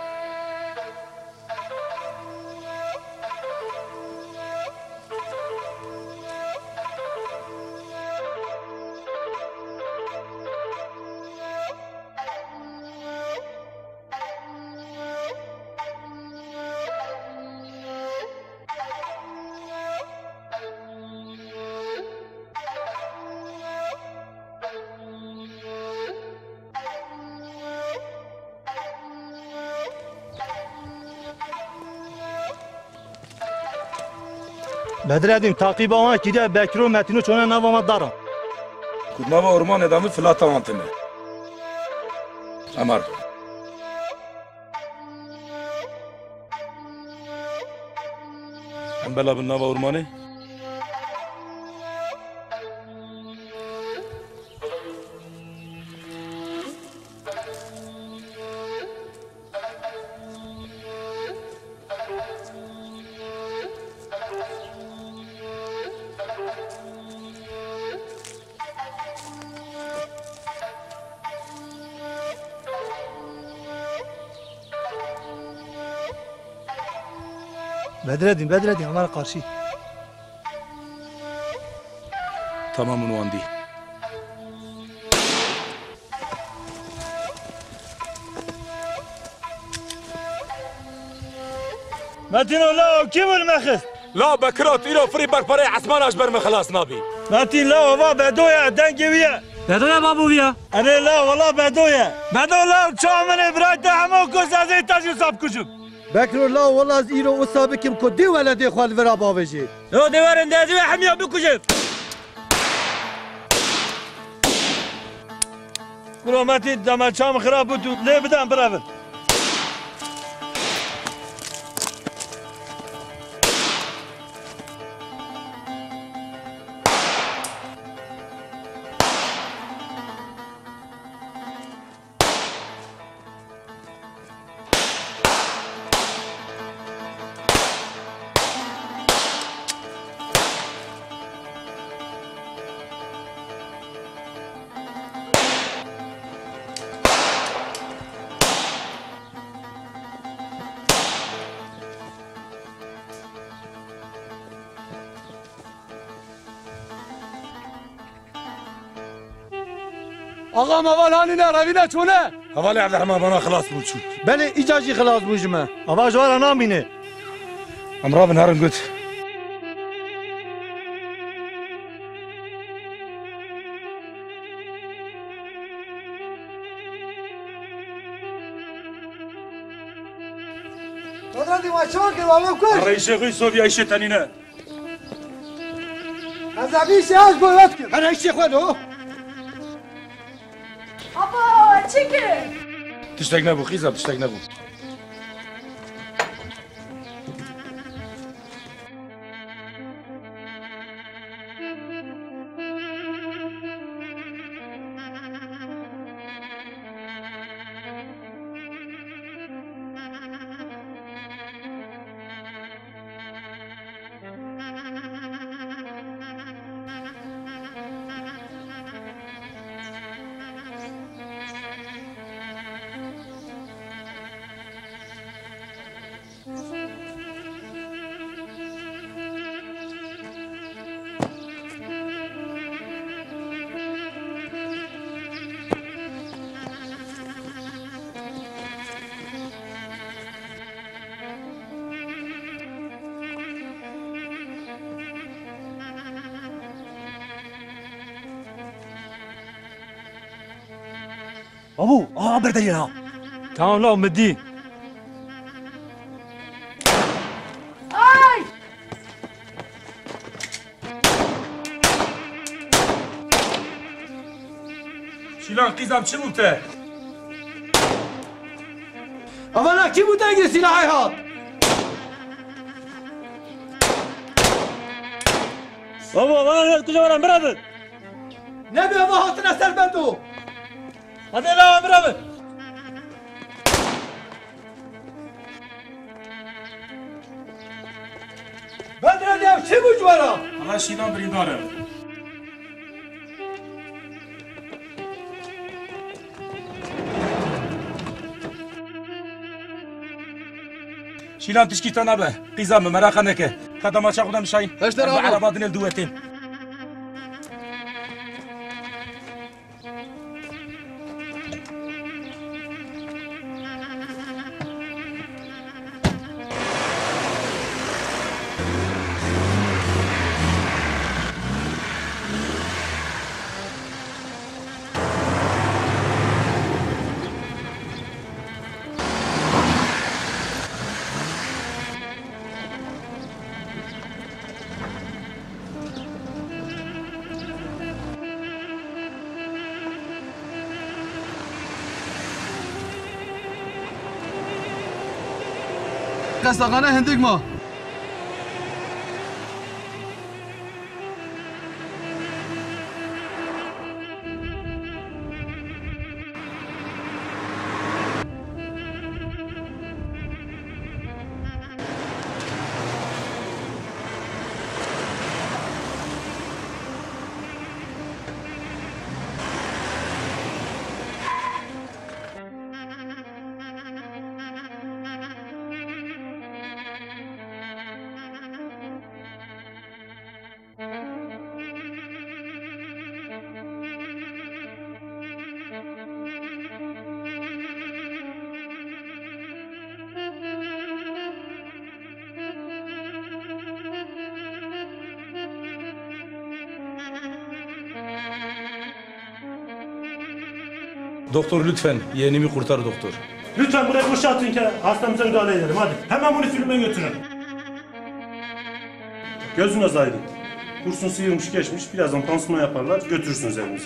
بدردیم تعقیب آن کیده بکرو متینو چونه نوامد دارم کود نوا ارمان ادامه فلاتا وانتنه امر ام بلا بالنوا ارمانه بدردیم همه قارشی تمام نواندی متینو لا کی ول مخست لا بكرات إلى فري بربري عثمان أجبر من خلاص نابي متين لا والله بدويا دنجوية بدويا بابويا أنا لا والله بدويا بدو لا شامل برايت همو كوز ازي تاجي صاب كشوب بكر الله والله از ایرو اصابكم كدي ولا دي خال ورا باوجي لو ديوار اندازي حميا بكشف برو متين دم شام خراب بودو ليه بدم برافل آقا موال هانی نه روینه چونه؟ حوالی عبدالرحمن بنا خلاص بود شد بله ایجاجی خلاص بوجمه آواج وارا نامینه امرا بن هرن قلت بدردی ما چون که بابا کش الرئيس شيخ سوفيا ايش تانينا از ابیش از گویت که هر ایش خودو Aba, çekil. تشتاق نبو خيزة تشتاق نبو ابو بردريها تمام لا مدين Ay! شیلان قیزم چی بوده؟ اولا کی بوده اگه سلاحی هات؟ بابا وانا کجا برام برادر نبی اما هاتن سر بندو هذا لا برادر بدر دیم چی بود جوارا؟ الله شیلان برینداره شیلان تشکی تا نبه قیزم مراقه نکه خدمات شا خودم شاین عربات دنیل دوتین قصدقانه هندگ ما Doktor lütfen yeğenimi kurtar doktor. Lütfen burayı boşaltın ki hastamıza müdahale edelim hadi. Hemen bunu filme götürün. Gözünüz aydın. Kurşun sıyırmış geçmiş. Birazdan pansuman yaparlar. Götürürsünüz evinize.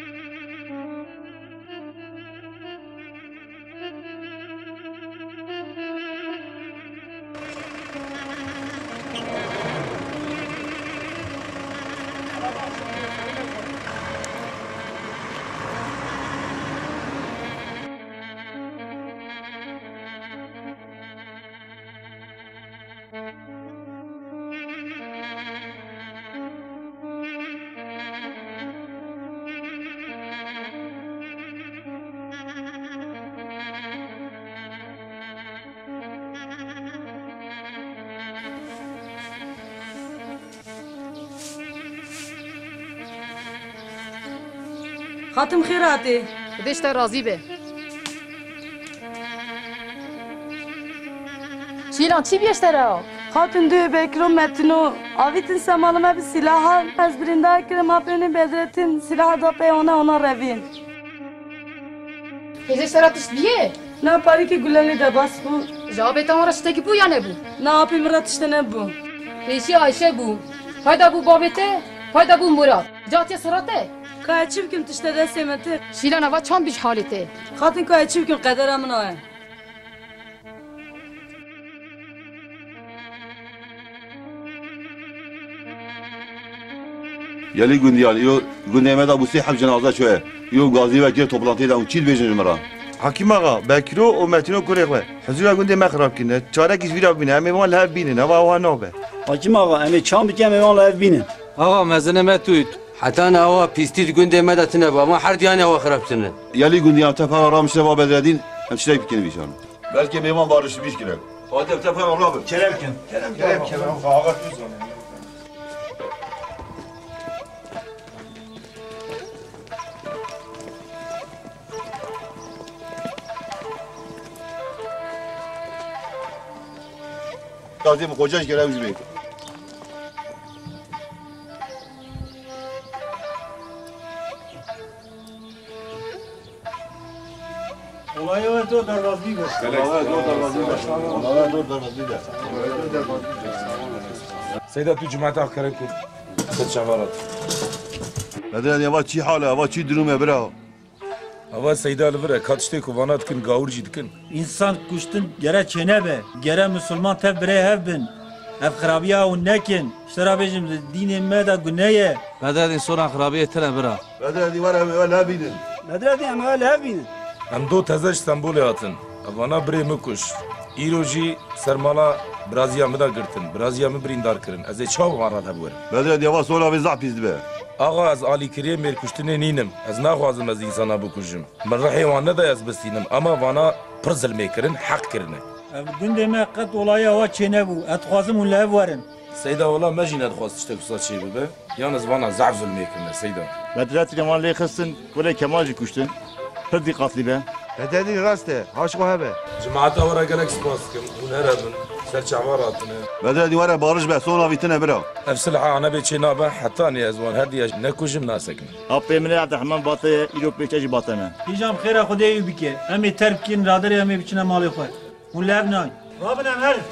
خاتم خیراتی خودش تا راضی به شیلان چی بیشتره؟ خاتم دوی بکرو متنو آویتن سمالمه به سلاحا پس برنده کرم آپینی بدرتین سلاح دا پیانه اونا روین هزه سراتش بیه؟ نه پاری که گللی ده باس بو جواب تامارا شتکی بو یا نبو؟ نه آپی مراتشته نبو پیشی آیشه بو پایدا بو بابته پایدا بو مراد جاتی سراته که چی بکن تشته دسته مته شیلان اوا چند بیش حالته خاتم که چی بکن قدر امن آه Yali Gundiyan, yo Gundiyeme da bu sihab cenaze şöyle. Yo gazi vekili toplantıyla o çil bejin jumara. Hakim ağa, Bekiro o Metino kurekve. Hazır günde mekrab kine. Çare kiz vira bine. Emi mal her binin. Hava hava nabe. Hakim ağa, emi çam bikem emi mal her binin. Ağa mezene metuyt. Hatta ne ağa pistit günde medatine bu ama her diyane ağa xarabsını. Yali Gundiyan tefer aramışlar va bedredin. Hem çilek bikini bişan. Belki meyvan barışı biş kirek. Hadi tefer arabe. Keremken. Keremken. Ağa tuzon. Gazi mi kocaş görev gibi. Olay evet o darvazlı var. Seyda tu cumata akare kut. Kut şavarat. Bedren ya va çi hala va çi durum ya bra. Hava Seyda Livre kaçtı kuvanat kin gavurci dikin. İnsan kuştun gere çene be. Gere Müslüman tev bre hevbin. Ev xrabiya u nekin. İşte bejim dinin meda güneye. Bedredin sonra xrabiye tene bira. Bedredin var ev la binin. Bedredin ama la binin. Em do teze İstanbul'e hatın. Avana bre mikuş. İroji sermala Brazya mı da girtin. Brazya mı brindar kirin. Ez çav varat heburim. Bedredin yava sola ve zahpiz be. Ağa ez Ali Kiriye merkuştine ninim. Ez naxwazim ez insana bikujim. Min rihê ne da ez bistînim ama vana pir zilmê kirin, heq kirine. Ev günde me qet olaya wa çene bu. Et xwazim un lev warin. Seyda wala me jî nedixwast tiştek wisa çê bibe. Yan ez vana zaf zilmê kirine Seyda. Bedrettin ama lê xistin kule kemalci kuştun. Pir dikkatli be. Bedredin rast e. Haşko hebe. Cemaata wara gelek spas dikim. Hûn her hebin. Serçava ratine. Bedredin var barış be sola vitine bira. Ev silha ana bê çê nabe heta niye ez wan her diye nekujim nasekin. Apê min Abdurrahman batı îro pêçe jî batı me. Hîjam xêra Xwedê wî bike. Em ê terk bikin raderê em ê biçine malê xwe. Hûn lev nayên. Rabin em herin.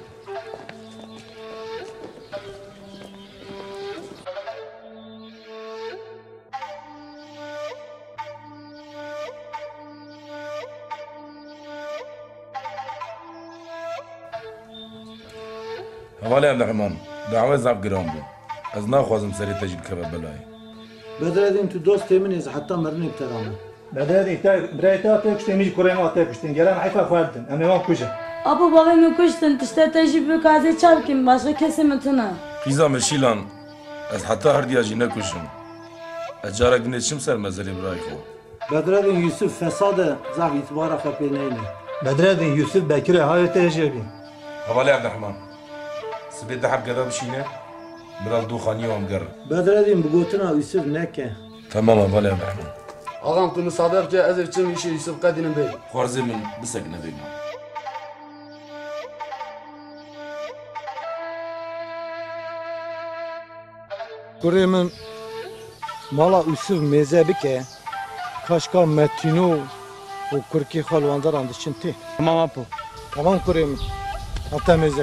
Hevalê Abdurrahman. Dawe zaf giran bû. Ez naxwazim serê te jî bikeve belayê. Bedredin tu dost min ez hatta merinê biterame. Bedredin te birey te atê kuştên mijî kurê me atê kuştên. Gelen heyfa xwe din. Em ê wan kujin. Apo bavê min kuştin tişte te jî bi kazê çav bikin başka kesê min tune. Qîza me şîlan. Ez heta her diya jî nekuşim. Ez carek dinêçim ser mezerê birayê xwe. Bedredin Yusuf fesade zaf itibara xwe pê neyne. Bedredin Yusuf Bekirê hayê te jêbî. Hevalê Abdurrahman. Sibê deheb geda bişîne. Biraz dûxaniya wan ger. Bedredin bi gotina Yusuf neke. Tamam hevalê Abdurrahman. Ağam tu misaber ki ez için işi Yusuf kadinin bey. Xwarzê min bisekine vêga. Kurê min mala Yusuf mêze bike. Kaşka Metino û Kurkê xwe li wandaran diçin tê. Tamam apo. Tamam kurê min. Heta mêzek.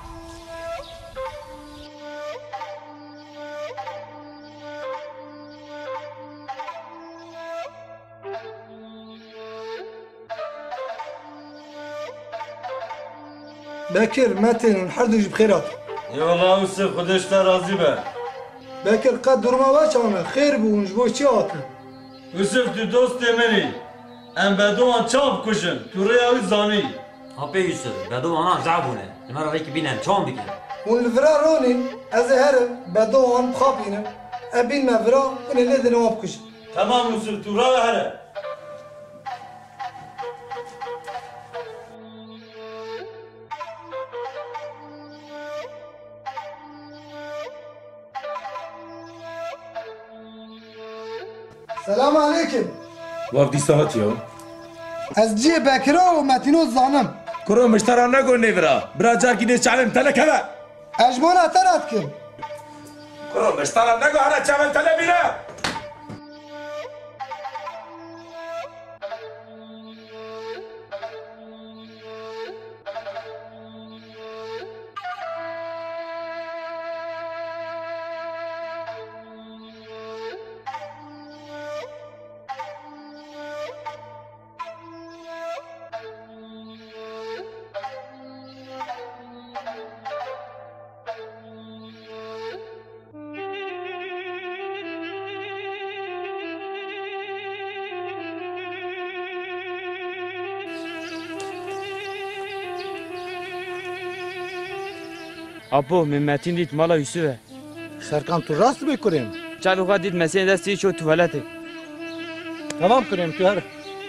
Bekir, Metin, her du ji bi xêr hat. Eyvallah Yusuf, Xudeş te razı be. Bekir, qet durma veçame, xêr bûn ji bo çi hatin? Yusuf tu dostê minî. Em bedowan çav kuşin. Tu rêya wî zanî. Apê Yusuf, bedo ana zabûne. Li me re vekî bînem çawan bikin. Hûn li vira ronîn, ez ê herim, bedowan bixapînim. Em bîn me vira, hûn ê lê dine wan bikujin. Tamam Yusuf, tu rave here. Selamun aleyküm. Wak dîsa hatiya. Ez ciyê Bekira û Metîno zanim. Kuro miştara negon nevira. Bira carkî dê çavên te nekeve. Ez ji bona te re dikim. Kuro miştara nego here çavên te nebîne. Apo min Metin dît mala Yusuf'e. Serkan tu rast bê kurê min? Çavê xwe dît mesên destî çû tuvaletê. Tamam kurê min tu here.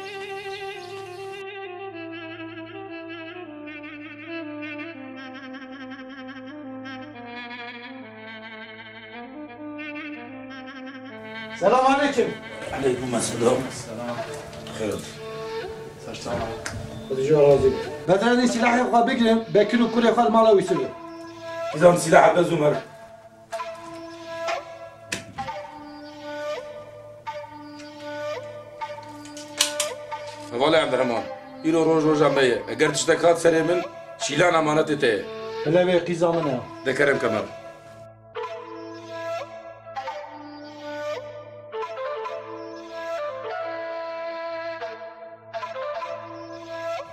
Selamun aleyküm. Aleyküm selam. Xeyr olsun. Hadi razı. Bedredin silahı xwe bigirin, Bekir û kurê xwe li mala Yusuf'e. İzam silah bez Umer. Hevalê Abdurrahman. îro roj roja me ye. Eger tiştek hat serê min, şîlan emanetê te ye. Hilevê qîza min e. Dekerem kemer.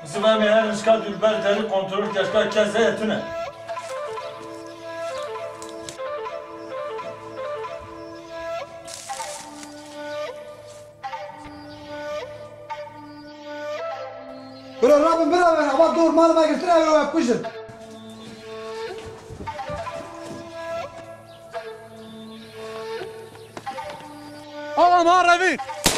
زبان هر اشکال دور بر داری کنترل کشکا کزه تونه. برو رابن برو اما دور مال ما گرفتن رو بکشن. آقا ما روید.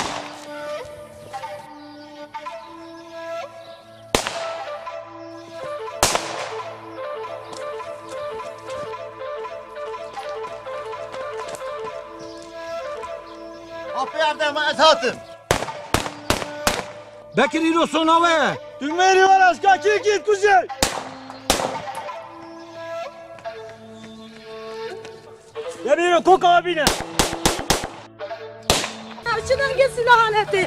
Aferin ben esatım. Bekir رو سوناوه. Dümeri var aşka git kuzey. Ya bir kok abine. شنو هنگه سلاح آلته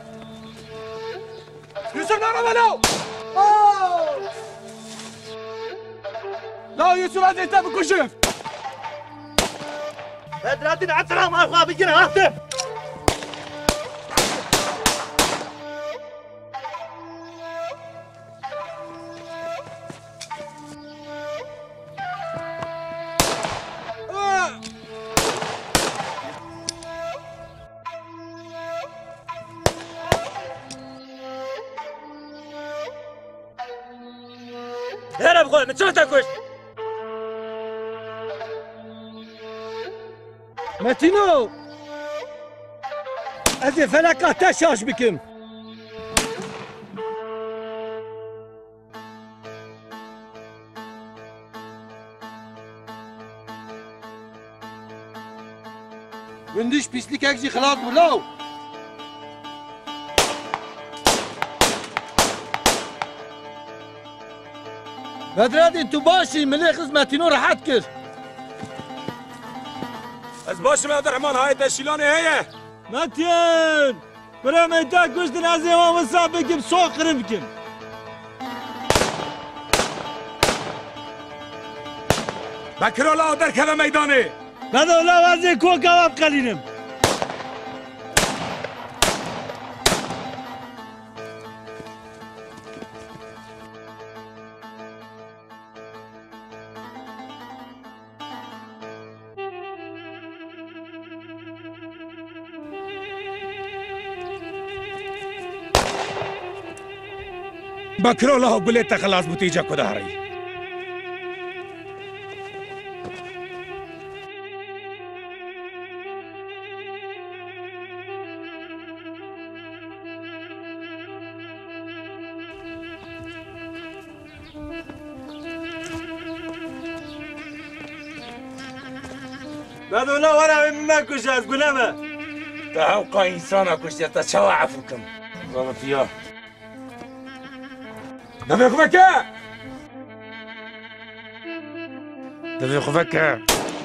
Yusuf ne var lan? لا يوسف هذا انت بكشف. Bedrettin atrak marfa bir kere attı. هرب خوي من شو تاكل؟ متينو ازي فلك تشاش بكم. وندش pislik اكزي خلاص بلاو. بدرادين تو باشي ملي خدمتينو راحت كر. از باشم عبد الرحمن هاي تشيلاني هي. متين برا ميتا كشتن از امام الصعب بكم سوق قرب بكم. بكر الله در كذا ميداني. هذا ولا وازي كوكا قليلم. بكر الله قلت خلاص بتيجا كداري. هذا ولا ورا ما كوش از قلمه. تعوقا انسانا كشت تشوعفكم. ضبط يا. دفع خفكة. دفع خفكة.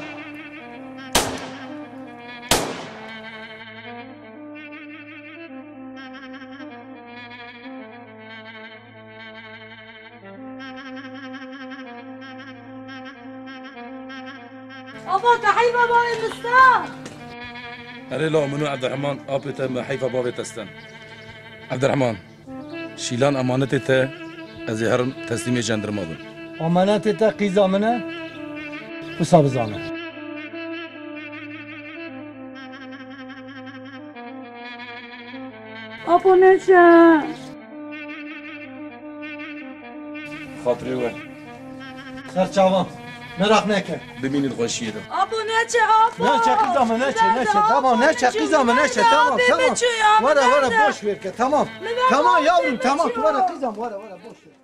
أبا تحيي بابا المستان أري لا منو عبد الرحمن أبي تم حيفا بابي تستن. عبد الرحمن شيلان أمانتي تا أزهرن تسليمي جندرما بن. أمانتي تا قيزا منه وصاب زانه. أبو نشا خاطري وين؟ سرچاوان مراق نکن. ببینید خوشیه ده. أبو نشا أبو. نشا قیزا نشا تمام نشا قیزا نشا تمام ورا بوش ورکه تمام یاورم تمام تو ورا قیزا ورا بوش.